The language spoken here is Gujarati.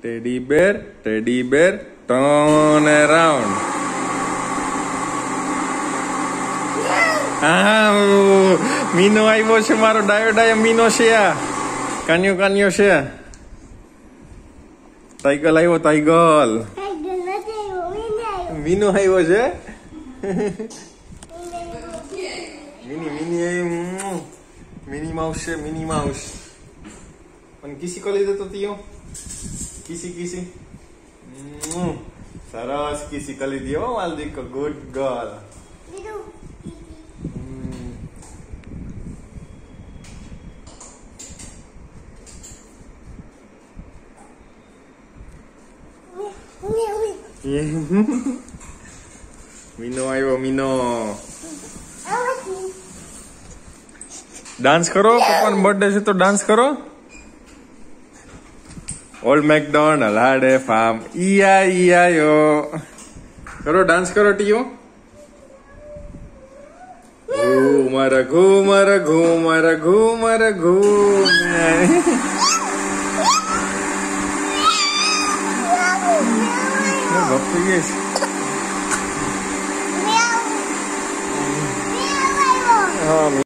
teddy bear, turn around. મીનો આવ્યો છે, મારો ડાયો મીનો છે. આ કાન્યો છે. ટાઈગલ આવ્યો, ટાઈગલ. મીનો આવ્યો છે. મિની માઉસ છે, મિની માઉસ. પણ કિસી કરી દેતો તીયો. કિસી સરસ કિસી કરી દીધો માલદીકો. Good girl. મીનો આવ્યો, મીનો. ડાન્સ કરો, પપ્પાનો બર્થડે છે તો ડાન્સ કરો. Old MacDonald had a farm, E-I-E-I-O. કરો, ડાન્સ કરો ટીયો. ઘૂમર ઘૂમર ઘૂમર ઘૂમર ઘૂમ. બાપુ yes.